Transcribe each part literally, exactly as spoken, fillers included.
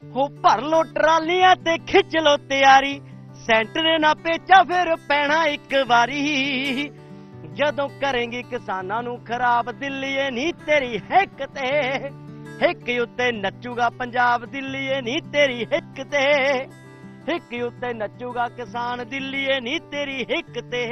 हो भर लो ट्रालियां ते खिच लो तैयारी, सेंटर ना पेचा फिर पैना एक वारी। जदों करेंगी किसानां नूं खराब, दिल्लीए नी तेरी हिक ते हिक उत्ते नचूगा पंजाब, दिल्लीए नी तेरी हिक ते हिक उत्ते नचूगा किसान, दिल्लीए नी तेरी हिक ते।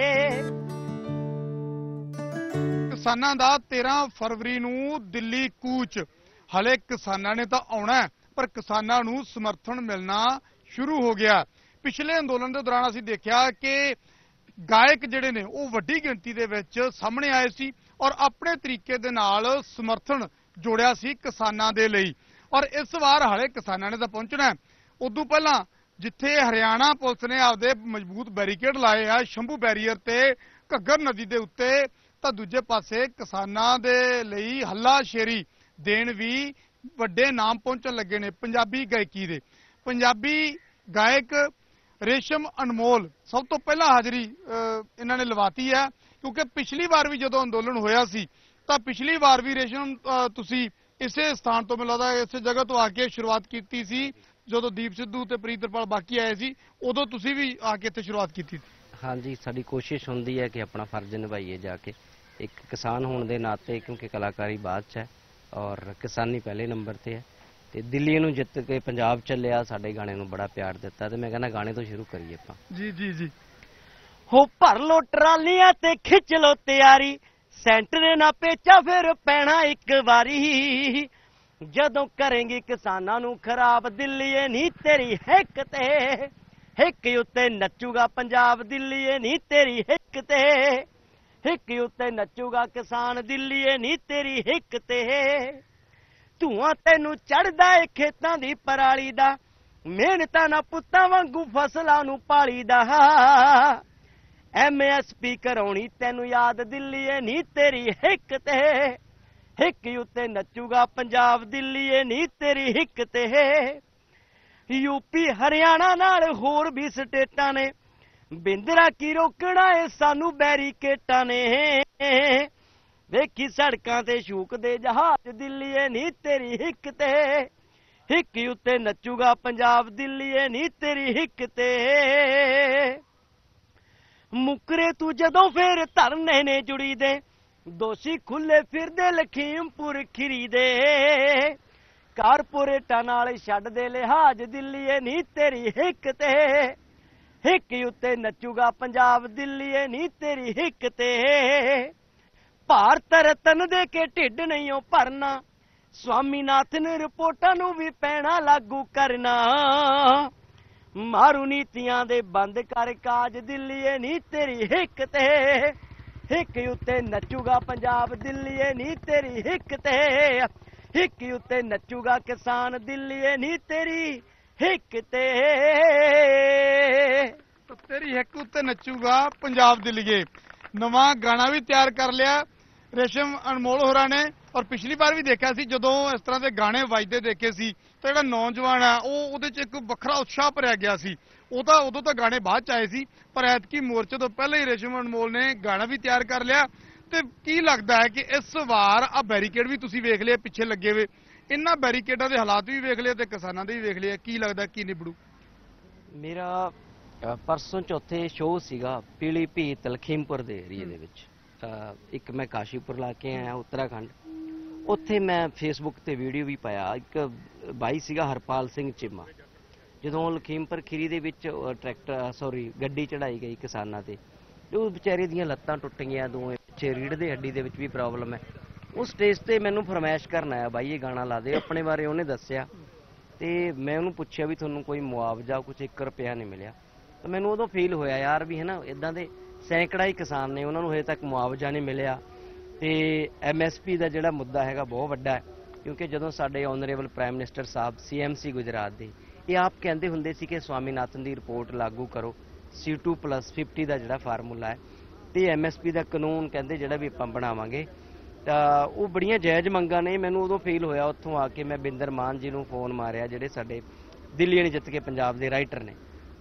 किसानां दा तेरह फरवरी नूं दिल्ली कूच, हले किसानां ने तां आउणा पर किसानां नूं समर्थन मिलना शुरू हो गया। पिछले अंदोलन के दौरान असीं देखिया कि गायक जिहड़े ने वो वड्डी गिणती दे विच सामने आए सी और अपने तरीके दे नाल समर्थन जोड़िया सी किसानां दे लई। और इस वार हले किसानां ने तां पहुंचना है। उदों पहलां जिथे हरियाणा पुलिस ने आपदे मजबूत बैरीकेड लाए आ शंभू बैरीयर ते घग्गर नदी दे उत्ते, तां दूजे पासे किसानां दे लई हल्लाशेरी देण भी ਵੱਡੇ नाम पहुंचण लगे ने। पंजाबी गायकी दे पंजाबी गायक रेशम अनमोल सब तो पहला हाजरी इन्हां ने लवाती है, क्योंकि पिछली बार भी जदों अंदोलन होया सी तां पिछली बार भी रेशम तुसीं इसे स्थान तो मिलदा इस जगह तो आके शुरुआत की सी, जदों दीप सिद्धू ते प्रीत रपाल बाकी आए सी उदों तुसीं भी आके इत्थे शुरुआत की थी। हाँ जी, साडी कोशिश हुंदी है कि अपना फर्ज निभाइए जाके, एक किसान होने के नाते, क्योंकि कलाकारी बाद च है और किसानी पहले नंबर ते है। ते दिल्ली नूं जित के पंजाब चलिया, साडे गाने नूं बड़ा प्यार दिता, ते मैं कहना गाने तो शुरू करिए आपां। जी जी जी हो भर लो ट्रालियां ते खिच लो तैयारी, सेंटर ना पेचा फिर पैना एक वारी। जदों करेंगी किसानां नूं खराब, दिल्लीए नी तेरी हिक ते हिक उत्ते नचूगा पंजाब, दिल्लीए नी तेरी हिक ते हिक उत्ते नचूगा किसान, दिल्लीए नी तेरी हिक ते। धुआं तैनू चढ़दा ए खेतां दी पराली दा, मिहनतां ना पुत्तां वांगू फसलां नूं पाली दा। एम एस पी कराउणी तैनू याद, दिल्लीए नी तेरी हिक ते हिक उत्ते नचूगा पंजाब, दिल्लीए नी तेरी हिक ते। यूपी हरियाणा नाल होर भी स्टेटां ने, बिंदरा की रोकना है सानू बैरीकेटां ने। वेखी सड़कां ते शूक दे जहाज, दिल्लीए नी तेरी हिक ते हिक उत्ते नचूगा पंजाब, दिल्लीए नी तेरी हिक ते। मुकरे तू जदों फिर धरने ने जुड़ी दे, दोषी खुले फिरदे लखीमपुर खीरी दे। कारपोरेटां नाल छड्ड दे लिहाज, दिल्लीए नी तेरी हिक ते हिक उत्ते नचूगा पंजाब, दिल्लीए नी तेरी हिक ते। भारत रतन दे के ढिड नहीं ओ भरना, स्वामीनाथ ने रिपोर्टां नूं भी पैना लागू करना। मारू नीतियां दे बंद कर काज, दिल्लीए नी तेरी हिक ते हिक उत्ते नचूगा पंजाब, दिल्लीए नी तेरी हिक ते हिक उत्ते नचूगा किसान, दिल्लीए नी तेरी हिक ते। तो तेरी हिक उत्ते नचूगा पंजाब दिल्लीए, नवा गाना भी तैयार कर लिया रेशम अनमोल होरां ने। और पिछली बार भी देखा सी जदों इस तरह के गाने वजदे देखे सी तो जिहड़ा नौजवान है वो उहदे च एक वखरा उत्साह भरिया गया सी। वो तो उदों तो गाने बाद च आए सी, पर ऐतकी मोर्चे तो पहले ही रेशम अनमोल ने गाना भी तैयार कर लिया। तो की लगता है कि इस वार आ बैरीकेड भी तुसीं वेख लिया पिछे लगे हुए, इन्हां बैरीकेडां दे हालात भी वेख लिया ते किसानां दे भी वेख लिया, की लगता की निबड़ू? मेरा परसों चौथे शो सीगा पीली भीत लखीमपुर दे एरिए दे विच। एक मैं काशीपुर ला के आया उत्तराखंड, उत्थे मैं फेसबुक ते वीडियो भी पाया। एक बाई सीगा हरपाल सिंह चिमा, जदों लखीमपुर खीरी दे विच ट्रैक्टर सॉरी गड्डी चढ़ाई गई किसानां ते, ਉਹ ਵਿਚਾਰੇ ਦੀਆਂ ਲੱਤਾਂ ਟੁੱਟ ਗਈਆਂ, ਦੋਵੇਂ ਪਿੱਛੇ ਰੀੜ ਦੇ ਹੱਡੀ ਦੇ ਵਿੱਚ ਵੀ ਪ੍ਰੋਬਲਮ ਹੈ। ਉਹ ਸਟੇਜ ਤੇ ਮੈਨੂੰ ਫਰਮਾਇਸ਼ ਕਰਨ ਆਇਆ, ਬਾਈ ਇਹ ਗਾਣਾ ਲਾ ਦੇ। ਆਪਣੇ ਬਾਰੇ ਉਹਨੇ ਦੱਸਿਆ ਤੇ ਮੈਂ ਉਹਨੂੰ ਪੁੱਛਿਆ ਵੀ ਤੁਹਾਨੂੰ ਕੋਈ ਮੁਆਵਜ਼ਾ ਕੁਝ ਇੱਕ ਰੁਪਿਆ ਨਹੀਂ ਮਿਲਿਆ। ਤਾਂ ਮੈਨੂੰ ਉਦੋਂ ਫੀਲ ਹੋਇਆ ਯਾਰ ਵੀ ਹੈ ਨਾ, ਇੱਦਾਂ ਦੇ ਸੈਂਕੜਾ ਹੀ ਕਿਸਾਨ ਨੇ, ਉਹਨਾਂ ਨੂੰ ਹਜੇ ਤੱਕ ਮੁਆਵਜ਼ਾ ਨਹੀਂ ਮਿਲਿਆ। ਤੇ ਐਮ ਐਸ ਪੀ ਦਾ ਜਿਹੜਾ ਮੁੱਦਾ ਹੈਗਾ ਬਹੁਤ ਵੱਡਾ ਹੈ, ਕਿਉਂਕਿ ਜਦੋਂ ਸਾਡੇ ਆਨਰੇਬਲ ਪ੍ਰਾਈਮ ਮਿਨਿਸਟਰ ਸਾਹਿਬ ਸੀ ਐਮ ਸੀ ਗੁਜਰਾਤ ਦੇ, ਇਹ ਆਪ ਕਹਿੰਦੇ ਹੁੰਦੇ ਸੀ ਕਿ ਸਵਾਮੀਨਾਥਨ ਦੀ ਰਿਪੋਰਟ ਲਾਗੂ ਕਰੋ, सी टू प्लस फिफ्टी का जोड़ा फार्मूला है, तो एम एस पी का कानून कहते जोड़ा भी आप बनावे, तो वो बड़िया जायज़ मंगा ने। मैनू उदों फील होया, उत्थों आके मैं बिंदर मान जी को फोन मारिया, जोड़े साडे दिल्ली ने जित के पंजाब के राइटर ने।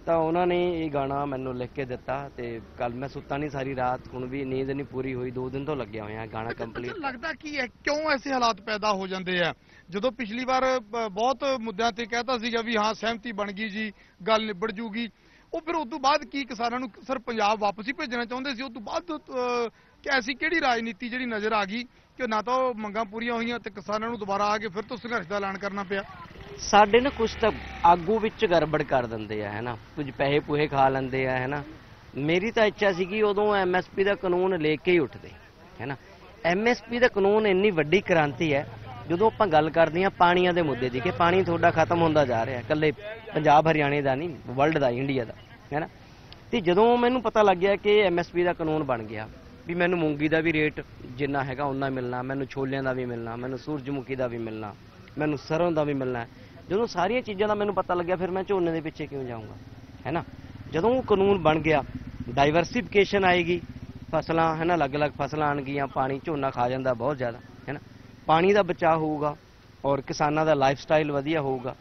ਤਾਂ ਉਹਨਾਂ ਨੇ ਇਹ ਗਾਣਾ ਮੈਨੂੰ ਲਿਖ ਕੇ ਦਿੱਤਾ ਤੇ ਕੱਲ ਮੈਂ ਸੁੱਤਾ ਨਹੀਂ ਸਾਰੀ ਰਾਤ, ਹੁਣ ਵੀ ਨੀਂਦ ਨਹੀਂ ਪੂਰੀ ਹੋਈ, ਦੋ ਦਿਨ ਤੋਂ ਲੱਗਿਆ ਹੋਇਆ ਗਾਣਾ ਕੰਪਲੀਟ। ਲੱਗਦਾ ਕੀ ਹੈ, ਕਿਉਂ ਐਸੇ ਹਾਲਾਤ ਪੈਦਾ ਹੋ ਜਾਂਦੇ ਆ? ਜਦੋਂ ਪਿਛਲੀ ਵਾਰ ਬ- ਬਹੁਤ ਮੁੱਦਿਆਂ ਤੇ ਕਹਿਤਾ ਸੀਗਾ ਵੀ ਹਾਂ ਸਹਿਮਤੀ ਬਣ ਗਈ ਜੀ, ਗੱਲ ਨਿਬੜ ਜੂਗੀ, ਉਹ ਫਿਰ ਉਸ ਤੋਂ ਬਾਅਦ ਕੀ ਕਿਸਾਨਾਂ ਨੂੰ ਸਰ ਪੰਜਾਬ ਵਾਪਸ ਹੀ ਭੇਜਣਾ ਚਾਹੁੰਦੇ ਸੀ? ਉਸ ਤੋਂ ਬਾਅਦ ਅਹ, ਕਿ ਐਸੀ ਕਿਹੜੀ ਰਾਜਨੀਤੀ ਜਿਹੜੀ ਨਜ਼ਰ ਆ ਗਈ ਕਿ ਨਾ ਤਾਂ ਉਹ ਮੰਗਾਂ ਪੂਰੀਆਂ ਹੋਈਆਂ ਤੇ ਕਿਸਾਨਾਂ ਨੂੰ ਦੁਬਾਰਾ ਆ ਕੇ ਫਿਰ ਤੋਂ ਸੰਘਰਸ਼ ਦਾ ਐਲਾਨ ਕਰਨਾ ਪਿਆ? ਸਾਡੇ ਨਾ ਕੁਝ ਤਾਂ ਆਗੂ ਵਿੱਚ ਗੜਬੜ ਕਰ ਦਿੰਦੇ ਆ ਹੈਨਾ, ਕੁਝ ਪੈਸੇ ਪੂਹੇ ਖਾ ਲੈਂਦੇ ਆ ਹੈਨਾ। ਮੇਰੀ ਤਾਂ ਇੱਛਾ ਸੀ ਕਿ ਉਦੋਂ ਐਮਐਸਪੀ ਦਾ ਕਾਨੂੰਨ ਲੈ ਕੇ ਹੀ ਉੱਠਦੇ ਹੈਨਾ। ਐਮਐਸਪੀ ਦਾ ਕਾਨੂੰਨ ਇੰਨੀ ਵੱਡੀ ਕ੍ਰਾਂਤੀ ਹੈ। ਜਦੋਂ ਆਪਾਂ ਗੱਲ ਕਰਦੇ ਹਾਂ ਪਾਣੀਆਂ ਦੇ ਮੁੱਦੇ ਦੀ ਕਿ ਪਾਣੀ ਤੁਹਾਡਾ ਖਤਮ ਹੁੰਦਾ ਜਾ ਰਿਹਾ, ਇਕੱਲੇ ਪੰਜਾਬ ਹਰਿਆਣੇ ਦਾ ਨਹੀਂ, ਵਰਲਡ ਦਾ, ਇੰਡੀਆ ਦਾ ਹੈਨਾ। ਤੇ ਜਦੋਂ ਮੈਨੂੰ ਪਤਾ ਲੱਗਿਆ ਕਿ ਐਮਐਸਪੀ ਦਾ ਕਾਨੂੰਨ ਬਣ ਗਿਆ ਵੀ ਮੈਨੂੰ ਮੂੰਗੀ ਦਾ ਵੀ ਰੇਟ ਜਿੰਨਾ ਹੈਗਾ ਉਨਾ ਮਿਲਣਾ, ਮੈਨੂੰ ਛੋਲਿਆਂ ਦਾ ਵੀ ਮਿਲਣਾ, ਮੈਨੂੰ ਸੂਰਜਮੁਖੀ ਦਾ ਵੀ ਮਿਲਣਾ, ਮੈਨੂੰ ਸਰੋਂ ਦਾ ਵੀ ਮਿਲਣਾ, ਜਦੋਂ ਸਾਰੀਆਂ ਚੀਜ਼ਾਂ ਦਾ ਮੈਨੂੰ ਪਤਾ ਲੱਗਿਆ ਫਿਰ ਮੈਂ ਝੋਨੇ ਦੇ ਪਿੱਛੇ ਕਿਉਂ ਜਾਊਂਗਾ ਹੈਨਾ। ਜਦੋਂ ਉਹ ਕਾਨੂੰਨ ਬਣ ਗਿਆ, ਡਾਈਵਰਸੀਫਿਕੇਸ਼ਨ ਆਏਗੀ, ਫਸਲਾਂ ਹੈ ਨਾ, ਅਲੱਗ-ਅਲੱਗ ਫਸਲਾਂ ਆਉਣਗੀਆਂ, ਪਾਣੀ ਝੋਨਾ ਖਾ ਜਾਂਦਾ ਬਹੁਤ ਜ਼ਿਆਦਾ ਹੈ ਨਾ, ਪਾਣੀ ਦਾ ਬਚਾਅ ਹੋਊਗਾ ਔਰ ਕਿਸਾਨਾਂ ਦਾ ਲਾਈਫ ਸਟਾਈਲ ਵਧੀਆ ਹੋਊਗਾ।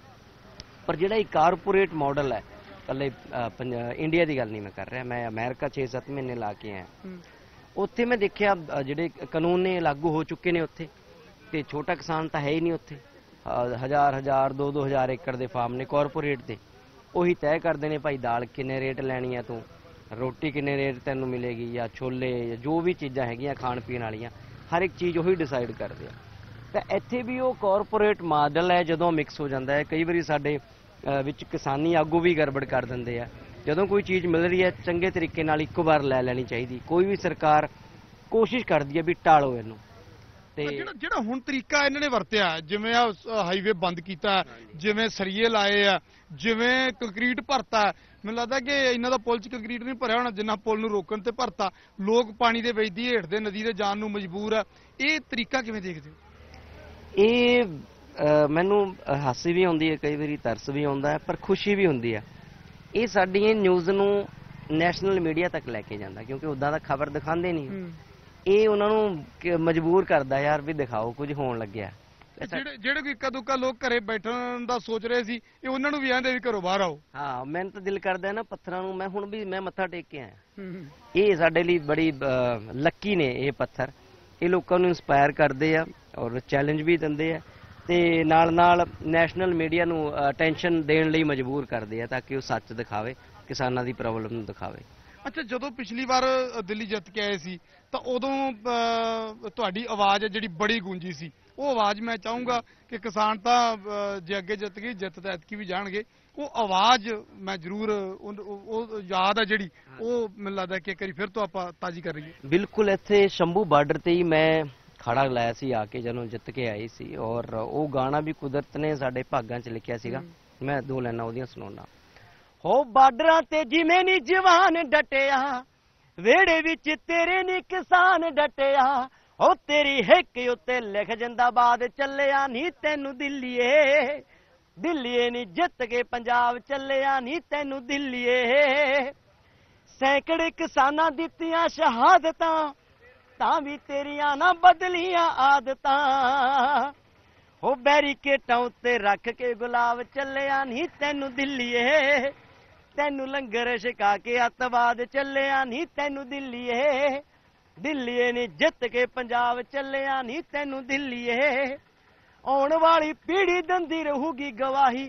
ਪਰ ਜਿਹੜਾ ਇਹ ਕਾਰਪੋਰੇਟ ਮਾਡਲ ਹੈ, ਇਕੱਲੇ ਇੰਡੀਆ ਦੀ ਗੱਲ ਨਹੀਂ ਮੈਂ ਕਰ ਰਿਹਾ, ਮੈਂ ਅਮਰੀਕਾ ਛੇ ਸੱਤ ਮਹੀਨੇ ਲਾ ਕੇ ਆਇਆ, ਉੱਥੇ ਮੈਂ ਦੇਖਿਆ ਜਿਹੜੇ ਕਾਨੂੰਨ ਨੇ ਲਾਗੂ ਹੋ ਚੁੱਕੇ ਨੇ ਉੱਥੇ, ਤੇ ਛੋਟਾ ਕਿਸਾਨ ਤਾਂ ਹੈ ਹੀ ਨਹੀਂ ਉੱਥੇ। ਹਜ਼ਾਰ ਹਜ਼ਾਰ ਦੋ ਦੋ ਹਜ਼ਾਰ ਏਕੜ ਦੇ ਫਾਰਮ ਨੇ ਕਾਰਪੋਰੇਟ ਦੇ, ਉਹੀ ਤੈਅ ਕਰਦੇ ਨੇ ਭਾਈ ਦਾਲ ਕਿੰਨੇ ਰੇਟ ਲੈਣੀ ਆ ਤੂੰ, ਰੋਟੀ ਕਿੰਨੇ ਰੇਟ ਤੈਨੂੰ ਮਿਲੇਗੀ, ਜਾਂ ਛੋਲੇ ਜਾਂ ਜੋ ਵੀ ਚੀਜ਼ਾਂ ਹੈਗੀਆਂ ਖਾਣ ਪੀਣ ਵਾਲੀਆਂ, ਹਰ ਇੱਕ ਚੀਜ਼ ਉਹੀ ਡਿਸਾਈਡ ਕਰਦੇ ਆ। ਤਾਂ ਇੱਥੇ ਵੀ ਉਹ ਕਾਰਪੋਰੇਟ ਮਾਡਲ ਹੈ, ਜਦੋਂ ਮਿਕਸ ਹੋ ਜਾਂਦਾ ਹੈ ਕਈ ਵਾਰੀ ਸਾਡੇ ਵਿੱਚ ਕਿਸਾਨੀ ਆਗੂ ਵੀ ਗੜਬੜ ਕਰ ਦਿੰਦੇ ਆ। ਜਦੋਂ ਕੋਈ ਚੀਜ਼ ਮਿਲ ਰਹੀ ਹੈ ਚੰਗੇ ਤਰੀਕੇ ਨਾਲ ਇੱਕੋ ਵਾਰ ਲੈ ਲੈਣੀ ਚਾਹੀਦੀ। ਕੋਈ ਵੀ ਸਰਕਾਰ ਕੋਸ਼ਿਸ਼ ਕਰਦੀ ਹੈ ਵੀ ਟਾਲੋ ਇਹਨੂੰ। ਤੇ ਜਿਹੜਾ ਜਿਹੜਾ ਹੁਣ ਤਰੀਕਾ ਇਹਨਾਂ ਨੇ ਵਰਤਿਆ, ਜਿਵੇਂ ਆ ਹਾਈਵੇ ਬੰਦ ਕੀਤਾ, ਜਿਵੇਂ ਸਰੀਏ ਲਾਏ ਆ, ਜਿਵੇਂ ਕੰਕਰੀਟ ਭਰਤਾ, ਮੈਨੂੰ ਲੱਗਦਾ ਕਿ ਇਹਨਾਂ ਦਾ ਪੁਲ 'ਚ ਕੰਕਰੀਟ ਨਹੀਂ ਭਰਿਆ ਹੋਣਾ ਜਿੰਨਾ ਪੁਲ ਨੂੰ ਰੋਕਣ ਤੇ ਭਰਤਾ। ਲੋਕ ਪਾਣੀ ਦੇ ਵਿੱਚ ਦੀ ਹੇਠ ਦੇ ਨਦੀ ਦੇ ਜਾਣ ਨੂੰ ਮਜਬੂਰ ਆ। ਇਹ ਤਰੀਕਾ ਕਿਵੇਂ ਦੇਖਦੇ ਹੋ? ਇਹ ਮੈਨੂੰ ਹਾਸੀ ਵੀ ਆਉਂਦੀ ਹੈ, ਕਈ ਵਾਰੀ ਤਰਸ ਵੀ ਆਉਂਦਾ ਹੈ, ਪਰ ਖੁਸ਼ੀ ਵੀ ਹੁੰਦੀ ਹੈ। ਇਹ ਸਾਡੀ ਨਿਊਜ਼ ਨੂੰ ਨੈਸ਼ਨਲ ਮੀਡੀਆ ਤੱਕ ਲੈ ਕੇ ਜਾਂਦਾ, ਕਿਉਂਕਿ ਉੱਦਾਂ ਦਾ ਖਬਰ ਦਿਖਾਉਂਦੇ ਨਹੀਂ। ਇਹ ਉਹਨਾਂ ਨੂੰ ਮਜਬੂਰ ਕਰਦਾ ਯਾਰ ਵੀ ਦਿਖਾਓ ਕੁਝ ਹੋਣ ਲੱਗਿਆ। ਜਿਹੜੇ ਜਿਹੜੇ ਕੋਈ ਇੱਕਾ ਦੁੱਕਾ ਲੋਕ ਘਰੇ ਬੈਠਣ ਦਾ ਸੋਚ ਰਹੇ ਸੀ, ਇਹ ਉਹਨਾਂ ਨੂੰ ਵੀ ਆਂਦੇ ਵੀ ਘਰੋਂ ਬਾਹਰ ਆਓ। ਹਾਂ, ਮੈਨੂੰ ਤਾਂ ਦਿਲ ਕਰਦਾ ਨਾ ਪੱਥਰਾਂ ਨੂੰ, ਮੈਂ ਹੁਣ ਵੀ ਮੈਂ ਮੱਥਾ ਟੇਕ ਕੇ ਆਇਆ। ਇਹ ਸਾਡੇ ਲਈ ਬੜੀ ਲੱਕੀ ਨੇ ਇਹ ਪੱਥਰ, ਇਹ ਲੋਕਾਂ ਨੂੰ ਇੰਸਪਾਇਰ ਕਰਦੇ ਆ ਔਰ ਚੈਲੰਜ ਵੀ ਦਿੰਦੇ ਆ, ਤੇ ਨਾਲ ਨਾਲ ਨੈਸ਼ਨਲ ਮੀਡੀਆ ਨੂੰ ਅਟੈਂਸ਼ਨ ਦੇਣ ਲਈ ਮਜਬੂਰ ਕਰਦੇ ਆ ਤਾਂ ਕਿ ਉਹ ਸੱਚ ਦਿਖਾਵੇ, ਕਿਸਾਨਾਂ ਦੀ ਪ੍ਰੋਬਲਮ ਨੂੰ ਦਿਖਾਵੇ। ਅੱਛਾ, ਜਦੋਂ ਪਿਛਲੀ ਵਾਰ ਦਿੱਲੀ ਜਿੱਤ ਕੇ ਆਏ ਸੀ ਤਾਂ ਉਦੋਂ ਤੁਹਾਡੀ ਆਵਾਜ਼ ਹੈ ਜਿਹੜੀ ਬੜੀ ਗੂੰਜੀ ਸੀ। ਉਹ ਆਵਾਜ਼ ਮੈਂ ਚਾਹੂੰਗਾ ਕਿ ਕਿਸਾਨ ਤਾਂ ਜੇ ਅੱਗੇ ਜਿੱਤ ਗਈ, ਜਿੱਤ ਤਾਂ ਐਤਕੀ ਵੀ ਜਾਣਗੇ, ਉਹ ਆਵਾਜ਼ ਮੈਂ ਜ਼ਰੂਰ ਉਹ ਯਾਦ ਆ ਜਿਹੜੀ, ਉਹ ਮੈਨੂੰ ਲੱਗਦਾ ਕਿ ਇੱਕ ਵਾਰੀ ਫਿਰ ਤੋਂ ਆਪਾਂ ਤਾਜ਼ੀ ਕਰ ਰਹੀਏ। ਬਿਲਕੁਲ, ਇੱਥੇ ਸ਼ੰਭੂ ਬਾਰਡਰ ਤੇ ਹੀ ਮੈਂ ਖੜਾ ਲਾਇਆ ਸੀ ਆ ਕੇ ਜਦੋਂ ਜਿੱਤ ਕੇ ਆਈ ਸੀ, ਔਰ ਉਹ ਗਾਣਾ ਵੀ ਕੁਦਰਤ ਨੇ ਸਾਡੇ ਭਾਗਾਂ 'ਚ ਲਿਖਿਆ ਸੀਗਾ। ਮੈਂ ਦੋ ਲਾਈਨਾਂ ਉਹਦੀਆਂ ਸੁਣਾਉਣਾ। ਹੋ ਬਾਰਡਰਾਂ ਤੇ ਜਿਵੇਂ ਨੀ ਜਵਾਨ ਡਟਿਆ, ਵਿਹੜੇ ਵਿੱਚ ਤੇਰੇ ਨੀ ਕਿਸਾਨ ਡਟਿਆ, ਹੋ ਤੇਰੀ ਹਿੱਕ ਉੱਤੇ ਲਿਖ ਜਿੰਦਾਬਾਦ ਚੱਲਿਆ ਨੀ ਤੈਨੂੰ ਦਿੱਲੀਏ, ਦਿੱਲੀਏ ਨੀ ਜਿੱਤ ਕੇ ਪੰਜਾਬ ਚੱਲਿਆ ਨੀ ਤੈਨੂੰ ਦਿੱਲੀਏ। ਸੈਂਕੜੇ ਕਿਸਾਨਾਂ ਦਿੱਤੀਆਂ ਸ਼ਹਾਦਤਾਂ, ਤਾਂ ਵੀ ਤੇਰੀਆਂ ਨਾ ਬਦਲੀਆਂ ਆਦਤਾਂ, ਹੋ ਬੈਰੀਕੇਟਾਂ ਉੱਤੇ ਰੱਖ ਕੇ ਗੁਲਾਬ ਚੱਲਿਆ ਨੀ ਤੈਨੂੰ ਦਿੱਲੀਏ, ਤੈਨੂੰ ਲੰਗਰ ਛਕਾ ਕੇ ਅੱਤਵਾਦ ਚੱਲਿਆ ਨੀ ਤੈਨੂੰ ਦਿੱਲੀਏ, ਦਿੱਲੀਏ ਨੀ ਜਿੱਤ ਕੇ ਪੰਜਾਬ ਚੱਲਿਆ ਨੀ ਤੈਨੂੰ ਦਿੱਲੀਏ। ਆਉਣ ਵਾਲੀ ਪੀੜ੍ਹੀ ਦਿੰਦੀ ਰਹੂਗੀ ਗਵਾਹੀ,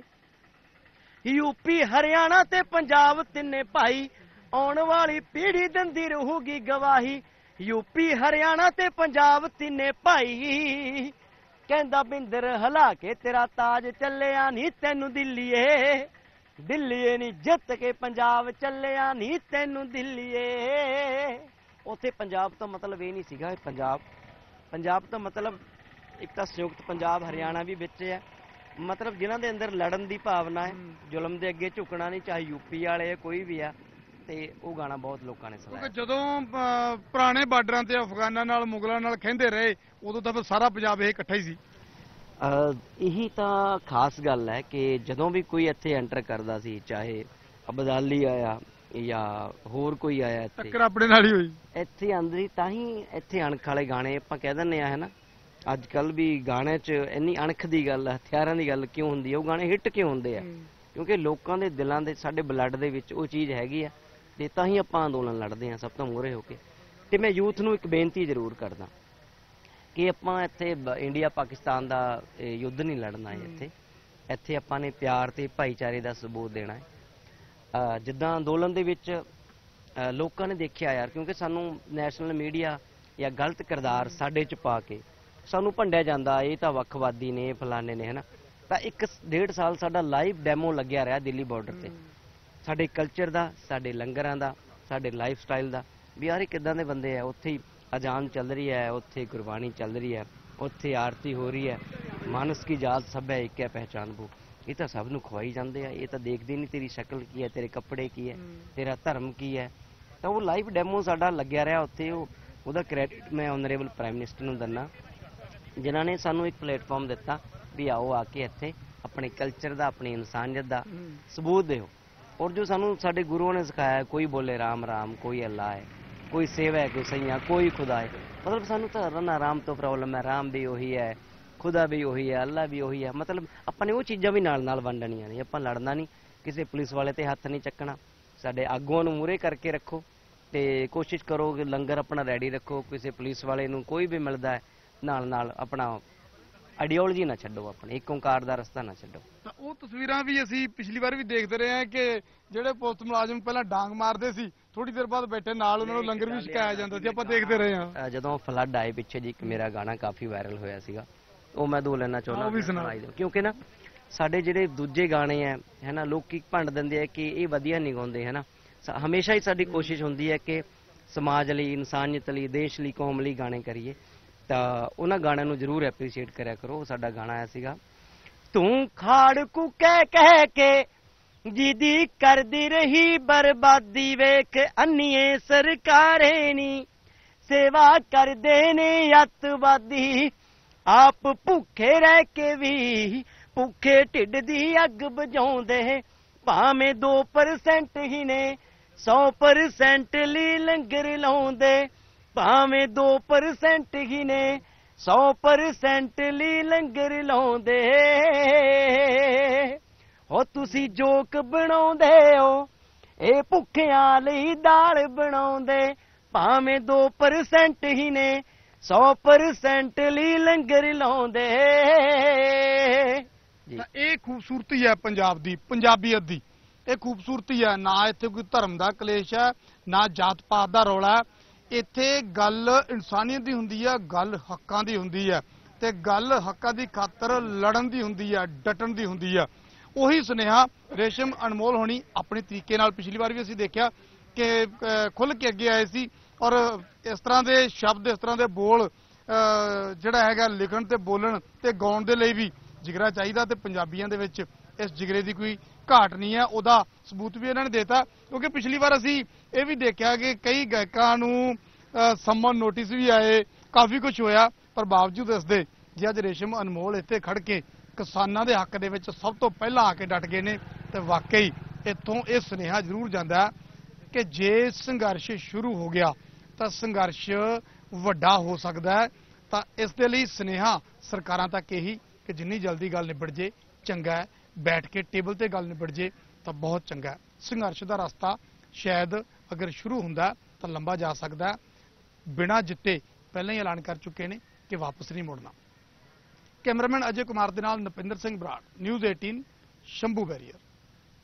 ਯੂਪੀ ਹਰਿਆਣਾ ਤੇ ਪੰਜਾਬ ਤਿੰਨੇ ਭਾਈ, ਆਉਣ ਵਾਲੀ ਪੀੜ੍ਹੀ ਦਿੰਦੀ ਰਹੂਗੀ ਗਵਾਹੀ, ਯੂਪੀ ਹਰਿਆਣਾ ਤੇ ਪੰਜਾਬ ਤਿੰਨੇ ਭਾਈ। ਕਹਿੰਦਾ ਬਿੰਦਰ ਹਿਲਾ ਕੇ ਤੇਰਾ ਤਾਜ ਚੱਲਿਆ ਨੀ ਤੈਨੂੰ ਦਿੱਲੀਏ, ਦਿੱਲੀਏ ਨੀ ਜਿੱਤ ਕੇ ਪੰਜਾਬ ਚੱਲਿਆ ਨੀ ਤੈਨੂੰ ਦਿੱਲੀਏ। ਉੱਥੇ ਪੰਜਾਬ ਤੋਂ ਮਤਲਬ ਇਹ ਨਹੀਂ ਸੀਗਾ ਪੰਜਾਬ, ਪੰਜਾਬ ਤੋਂ ਮਤਲਬ ਇੱਕ ਤਾਂ ਸੰਯੁਕਤ ਪੰਜਾਬ ਹਰਿਆਣਾ ਵੀ ਵਿੱਚ ਹੈ, ਮਤਲਬ ਜਿਨ੍ਹਾਂ ਦੇ ਅੰਦਰ ਲੜਨ ਦੀ ਭਾਵਨਾ ਹੈ, ਜ਼ੁਲਮ ਦੇ ਅੱਗੇ ਝੁਕਣਾ ਨਹੀਂ, ਚਾਹੇ ਯੂਪੀ ਵਾਲੇ ਕੋਈ ਵੀ ਆ। ਤੇ ਉਹ ਗਾਣਾ ਬਹੁਤ ਲੋਕਾਂ ਨੇ ਸੁਣਿਆ। ਜਦੋਂ ਪੁਰਾਣੇ ਬਾਰਡਰਾਂ ਤੇ ਅਫਗਾਨਾਂ ਨਾਲ ਮੁਗਲਾਂ ਨਾਲ ਖਹਿੰਦੇ ਰਹੇ, ਉਦੋਂ ਤਾਂ ਫਿਰ ਸਾਰਾ ਪੰਜਾਬ ਇਹ ਇਕੱਠਾ ਹੀ ਸੀ। ਇਹੀ ਤਾਂ ਖਾਸ ਗੱਲ ਹੈ ਕਿ ਜਦੋਂ ਵੀ ਕੋਈ ਇੱਥੇ ਐਂਟਰ ਕਰਦਾ ਸੀ, ਚਾਹੇ ਅਬਦਾਲੀ ਆਇਆ ਜਾਂ ਹੋਰ ਕੋਈ ਆਇਆ, ਇੱਥੇ ਟੱਕਰ ਆਪਣੇ ਨਾਲ ਹੀ ਹੋਈ। ਇੱਥੇ ਆਂਦੀ ਤਾਂ ਹੀ ਇੱਥੇ ਅਣਖ ਵਾਲੇ ਗਾਣੇ ਆਪਾਂ ਕਹਿ ਦਿੰਦੇ ਆ, ਹੈ ਨਾ। ਅੱਜ ਕੱਲ ਵੀ ਗਾਣੇ 'ਚ ਇੰਨੀ ਅਣਖ ਦੀ ਗੱਲ, ਹਥਿਆਰਾਂ ਦੀ ਗੱਲ ਕਿਉਂ ਹੁੰਦੀ ਹੈ? ਉਹ ਗਾਣੇ ਹਿੱਟ ਕਿਉਂ ਹੁੰਦੇ ਆ? ਕਿਉਂਕਿ ਲੋਕਾਂ ਦੇ ਦਿਲਾਂ ਦੇ ਸਾਡੇ ਬਲੱਡ ਦੇ ਵਿੱਚ ਉਹ ਚੀਜ਼ ਹੈਗੀ ਆ ਤੇ ਤਾਂ ਹੀ ਆਪਾਂ ਅੰਦੋਲਨ ਲੜਦੇ ਹਾਂ ਸਭ ਤੋਂ ਮੂਹਰੇ ਹੋ ਕੇ। ਤੇ ਮੈਂ ਯੂਥ ਨੂੰ ਇੱਕ ਬੇਨਤੀ ਜ਼ਰੂਰ ਕਰਦਾ ਕਿ ਆਪਾਂ ਇੱਥੇ ਬ- ਇੰਡੀਆ ਪਾਕਿਸਤਾਨ ਦਾ ਇਹ ਯੁੱਧ ਨਹੀਂ ਲੜਨਾ ਹੈ। ਇੱਥੇ ਇੱਥੇ ਆਪਾਂ ਨੇ ਪਿਆਰ ਤੇ ਭਾਈਚਾਰੇ ਦਾ ਸਬੂਤ ਦੇਣਾ ਹੈ। ਅ, ਜਿੱਦਾਂ ਅੰਦੋਲਨ ਦੇ ਵਿੱਚ ਅ, ਲੋਕਾਂ ਨੇ ਦੇਖਿਆ ਯਾਰ, ਕਿਉਂਕਿ ਸਾਨੂੰ ਨੈਸ਼ਨਲ ਮੀਡੀਆ ਜਾਂ ਗਲਤ ਕਿਰਦਾਰ ਸਾਡੇ ਚ ਪਾ ਕੇ ਸਾਨੂੰ ਭੰਡਿਆ ਜਾਂਦਾ, ਇਹ ਤਾਂ ਵੱਖਵਾਦੀ ਨੇ, ਇਹ ਫਲਾਣੇ ਨੇ, ਹਨਾ। ਤਾਂ ਇੱਕ ਸ- ਡੇਢ ਸਾਲ ਸਾਡਾ ਲਾਈਵ ਡੈਮੋ ਲੱਗਿਆ ਰਿਹਾ ਦਿੱਲੀ ਬਾਰਡਰ ਤੇ, ਸਾਡੇ ਕਲਚਰ ਦਾ, ਸਾਡੇ ਲੰਗਰਾਂ ਦਾ, ਸਾਡੇ ਲਾਈਫ ਸਟਾਈਲ ਦਾ, ਵੀ ਯਾਰ ਇਹ ਕਿੱਦਾਂ ਦੇ ਬੰਦੇ ਆ। ਉੱਥੇ ਹੀ ਅਜ਼ਾਨ ਚੱਲ ਰਹੀ ਹੈ, ਉੱਥੇ ਗੁਰਬਾਣੀ ਚੱਲ ਰਹੀ ਹੈ, ਉੱਥੇ ਆਰਤੀ ਹੋ ਰਹੀ ਹੈ, ਮਾਨਸ ਕੀ ਜਾਤ ਸਭ ਹੈ ਇੱਕ ਹੈ ਪਹਿਚਾਨ ਬੋ। ਇਹ ਤਾਂ ਸਭ ਨੂੰ ਖਵਾਈ ਜਾਂਦੇ ਆ, ਇਹ ਤਾਂ ਦੇਖਦੇ ਨਹੀਂ ਤੇਰੀ ਸ਼ਕਲ ਕੀ ਹੈ, ਤੇਰੇ ਕੱਪੜੇ ਕੀ ਹੈ, ਤੇਰਾ ਧਰਮ ਕੀ ਹੈ। ਤਾਂ ਉਹ ਲਾਈਵ ਡੈਮੋ ਸਾਡਾ ਲੱਗਿਆ ਰਿਹਾ ਉੱਥੇ। ਉਹ ਉਹਦਾ ਕ੍ਰੈਡਿਟ ਮੈਂ ਆਨਰੇਬਲ ਪ੍ਰਾਈਮ ਮਿਨਿਸਟਰ ਨੂੰ ਦਿੰਦਾ, ਜਿਨ੍ਹਾਂ ਨੇ ਸਾਨੂੰ ਇੱਕ ਪਲੇਟਫਾਰਮ ਦਿੱਤਾ ਵੀ ਆਓ ਆ ਕੇ ਇੱਥੇ ਆਪਣੇ ਕਲਚਰ ਦਾ, ਆਪਣੀ ਇਨਸਾਨੀਅਤ ਦਾ ਸਬੂਤ ਦਿਓ। ਔਰ ਜੋ ਸਾਨੂੰ ਸਾਡੇ ਗੁਰੂਆਂ ਨੇ ਸਿਖਾਇਆ, ਕੋਈ ਬੋਲੇ ਰਾਮ ਰਾਮ, ਕੋਈ ਅੱਲਾ ਹੈ, ਕੋਈ ਸੇਵਾ ਹੈ, ਕੋਈ ਸਈਆ, ਕੋਈ ਖੁਦਾ ਹੈ। ਮਤਲਬ ਸਾਨੂੰ ਤਾਂ ਨਾ ਰਾਮ ਤੋਂ ਪ੍ਰੋਬਲਮ ਹੈ, ਰਾਮ ਵੀ ਉਹੀ ਹੈ, ਖੁਦਾ ਵੀ ਉਹੀ ਹੈ, ਅੱਲਾ ਵੀ ਉਹੀ ਹੈ। ਮਤਲਬ ਆਪਾਂ ਨੇ ਉਹ ਚੀਜ਼ਾਂ ਵੀ ਨਾਲ ਨਾਲ ਵੰਡਣੀਆਂ ਨੇ। ਆਪਾਂ ਲੜਨਾ ਨਹੀਂ, ਕਿਸੇ ਪੁਲਿਸ ਵਾਲੇ ਤੇ ਹੱਥ ਨਹੀਂ ਚੱਕਣਾ। ਸਾਡੇ ਆਗੂਆਂ ਨੂੰ ਮੂਹਰੇ ਕਰਕੇ ਰੱਖੋ ਤੇ ਕੋਸ਼ਿਸ਼ ਕਰੋ ਕਿ ਲੰਗਰ ਆਪਣਾ ਰੈਡੀ ਰੱਖੋ। ਕਿਸੇ ਪੁਲਿਸ ਵਾਲੇ ਨੂੰ ਕੋਈ ਵੀ ਮਿਲਦਾ ਹੈ, ਨਾਲ ਨਾਲ ਆਪਣਾ ਆਈਡੀਓਲੋਜੀ ਨਾ ਛੱਡੋ, ਆਪਣੀ ਇੱਕ ਓਂਕਾਰ ਦਾ ਰਸਤਾ ਨਾ ਛੱਡੋ। ਤਾਂ ਉਹ ਤਸਵੀਰਾਂ ਵੀ ਅਸੀਂ ਪਿਛਲੀ ਵਾਰ ਵੀ ਦੇਖਦੇ ਰਹੇ ਹਾਂ ਕਿ ਜਿਹੜੇ ਪੁਲਿਸ ਮੁਲਾਜ਼ਮ ਪਹਿਲਾਂ ਡਾਂਗ ਮਾਰਦੇ ਸੀ, ਥੋੜੀ ਦੇਰ ਬਾਅਦ ਬੈਠੇ ਨਾਲ ਉਹਨਾਂ ਨੂੰ ਲੰਗਰ ਵੀ ਛਕਾਇਆ ਜਾਂਦਾ ਸੀ। ਆਪਾਂ ਦੇਖਦੇ ਰਹੇ ਹਾਂ। ਅ, ਜਦੋਂ ਫਲੱਡ ਆਏ ਪਿੱਛੇ ਜੀ, ਇੱਕ ਮੇਰਾ ਗਾਣਾ ਕਾਫੀ ਵਾਇਰਲ ਹੋਇਆ ਸੀਗਾ, ਉਹ ਮੈਂ ਦੋ ਲੈਣਾ ਚਾਹੁੰਦਾ, ਉਹ ਵੀ ਸੁਣਾਓ। ਸੁਣਾਈ ਦਿਓ। ਕਿਉਂਕਿ ਨਾ ਸਾਡੇ ਜਿਹੜੇ ਦੂਜੇ ਗਾਣੇ ਆ ਹੈ ਨਾ, ਲੋਕੀ ਭੰਡ ਦਿੰਦੇ ਆ ਕਿ ਇਹ ਵਧੀਆ ਨਹੀਂ ਗਾਉਂਦੇ, ਹੈ ਨਾ। ਸ- ਹਮੇਸ਼ਾ ਹੀ ਸਾਡੀ ਕੋਸ਼ਿਸ਼ ਹੁੰਦੀ ਹੈ ਕਿ ਸਮਾਜ ਲਈ, ਇਨਸਾਨੀਅਤ ਲਈ, ਦੇਸ਼ ਲਈ, ਕੌਮ ਲਈ ਗਾਣੇ ਕਰੀਏ। ਤਾਂ ਉਹਨਾਂ ਗਾਣਿਆਂ ਨੂੰ ਜ਼ਰੂਰ ਐਪਰੀਸ਼ੀਏਟ ਕਰਿਆ ਕਰੋ। ਉਹ ਸਾਡਾ ਗਾਣਾ ਆਇਆ ਸੀਗਾ, ਤੂੰ ਖਾੜ ਕੂ ਕਹਿ ਕਹਿ ਕੇ ਜਿਹਦੀ ਕਰਦੀ ਰਹੀ ਬਰਬਾਦੀ, ਵੇਖ ਅੰਨੀਏ ਸਰਕਾਰੇ ਨੀ ਸੇਵਾ ਕਰਦੇ ਨੇ ਅੱਤਵਾਦੀ। ਆਪ ਭੁੱਖੇ ਰਹਿ ਕੇ ਵੀ ਭੁੱਖੇ ਢਿੱਡ ਦੀ ਅੱਗ ਬੁਝਾਉਂਦੇ, ਭਾਵੇਂ ਦੋ ਪਰਸੈਂਟ ਹੀ ਨੇ ਸੌ ਪਰਸੈਂਟ ਲਈ ਲੰਗਰ ਲਾਉਂਦੇ, ਭਾਵੇਂ ਦੋ ਪਰਸੈਂਟ ਹੀ ਨੇ ਸੌ ਪਰਸੈਂਟ ਲਈ ਲੰਗਰ ਲਾਉਂਦੇ। ਹੋ ਤੁਸੀਂ ਜੋਕ ਬਣਾਉਂਦੇ ਹੋ, ਇਹ ਭੁੱਖਿਆਂ ਲਈ ਦਾਲ ਬਣਾਉਂਦੇ, ਭਾਵੇਂ ਦੋ ਪਰਸੈਂਟ ਹੀ ਨੇ ਸੌ ਪਰਸੈਂਟ ਲਈ ਲੰਗਰ ਲਾਉਂਦੇ ਜੀ। ਤਾਂ ਇਹ ਖੂਬਸੂਰਤੀ ਹੈ ਪੰਜਾਬ ਦੀ, ਪੰਜਾਬੀਅਤ ਦੀ। ਇਹ ਖੂਬਸੂਰਤੀ ਹੈ। ਨਾ ਇੱਥੇ ਕੋਈ ਧਰਮ ਦਾ ਕਲੇਸ਼ ਹੈ, ਨਾ ਜਾਤ ਪਾਤ ਦਾ ਰੌਲਾ ਹੈ। ਇੱਥੇ ਗੱਲ ਇਨਸਾਨੀਅਤ ਦੀ ਹੁੰਦੀ ਹੈ, ਗੱਲ ਹੱਕਾਂ ਦੀ ਹੁੰਦੀ ਹੈ, ਤੇ ਗੱਲ ਹੱਕਾਂ ਦੀ ਖਾਤਰ ਲੜਨ ਦੀ ਹੁੰਦੀ ਹੈ, ਡਟਣ ਦੀ ਹੁੰਦੀ ਹੈ। ਉਹੀ ਸੁਨੇਹਾ ਰੇਸ਼ਮ ਅਨਮੋਲ ਹੋਣੀ ਆਪਣੇ ਤਰੀਕੇ ਨਾਲ, ਪਿਛਲੀ ਵਾਰ ਵੀ ਅਸੀਂ ਦੇਖਿਆ ਕਿ ਖੁੱਲ੍ਹ ਕੇ ਅੱਗੇ ਆਏ ਸੀ। ਔਰ ਇਸ ਤਰ੍ਹਾਂ ਦੇ ਸ਼ਬਦ, ਇਸ ਤਰ੍ਹਾਂ ਦੇ ਬੋਲ ਜਿਹੜਾ ਹੈਗਾ ਲਿਖਣ ਤੇ ਬੋਲਣ ਤੇ ਗਾਉਣ ਦੇ ਲਈ ਵੀ ਜਿਗਰਾ ਚਾਹੀਦਾ, ਤੇ ਪੰਜਾਬੀਆਂ ਦੇ ਵਿੱਚ ਇਸ ਜਿਗਰੇ ਦੀ ਕੋਈ ਘਾਟ ਨਹੀਂ ਹੈ। ਉਹਦਾ ਸਬੂਤ ਵੀ ਇਹਨਾਂ ਨੇ ਦੇਤਾ, ਕਿਉਂਕਿ ਪਿਛਲੀ ਵਾਰ ਅਸੀਂ ਇਹ ਵੀ ਦੇਖਿਆ ਕਿ ਕਈ ਗਾਇਕਾਂ ਨੂੰ ਸੰਮਨ ਨੋਟਿਸ ਵੀ ਆਏ, ਕਾਫੀ ਕੁਝ ਹੋਇਆ। ਪਰ ਬਾਵਜੂਦ ਇਸ ਦੇ ਜੇ ਅੱਜ ਰੇਸ਼ਮ ਅਨਮੋਲ ਇੱਥੇ ਖੜ ਕੇ ਕਿਸਾਨਾਂ ਦੇ ਹੱਕ ਦੇ ਵਿੱਚ ਸਭ ਤੋਂ ਪਹਿਲਾਂ ਆ ਕੇ ਡਟ ਗਏ ਨੇ, ਤੇ ਵਾਕਈ ਇੱਥੋਂ ਇਹ ਸੁਨੇਹਾ ਜ਼ਰੂਰ ਜਾਂਦਾ ਕਿ ਜੇ ਸੰਘਰਸ਼ ਸ਼ੁਰੂ ਹੋ ਗਿਆ ਤਾਂ ਸੰਘਰਸ਼ ਵੱਡਾ ਹੋ ਸਕਦਾ ਹੈ। ਤਾਂ ਇਸ ਦੇ ਲਈ ਸੁਨੇਹਾ ਸਰਕਾਰਾਂ ਤੱਕ ਇਹੀ ਕਿ ਜਿੰਨੀ ਜਲਦੀ ਗੱਲ ਨਿਬੜ ਜੇ ਚੰਗਾ ਹੈ, ਬੈਠ ਕੇ ਟੇਬਲ ਤੇ ਗੱਲ ਨਿਬੜ ਜੇ ਤਾਂ ਬਹੁਤ ਚੰਗਾ ਹੈ। ਸੰਘਰਸ਼ ਦਾ ਰਸਤਾ ਸ਼ਾਇਦ ਅਗਰ ਸ਼ੁਰੂ ਹੁੰਦਾ ਤਾਂ ਲੰਬਾ ਜਾ ਸਕਦਾ ਹੈ। ਬਿਨਾਂ ਜਿੱਤੇ ਪਹਿਲਾਂ ਹੀ ਐਲਾਨ ਕਰ ਚੁੱਕੇ ਨੇ ਕਿ ਵਾਪਸ ਨਹੀਂ ਮੁੜਨਾ। ਕੈਮਰਾਮੈਨ ਅਜੇ ਕੁਮਾਰ ਦੇ ਨਾਲ ਨਪਿੰਦਰ ਸਿੰਘ ਬਰਾੜ, ਨਿਊਜ਼ ਅਠਾਰਾਂ, ਸ਼ੰਭੂ ਬੈਰੀਅਰ।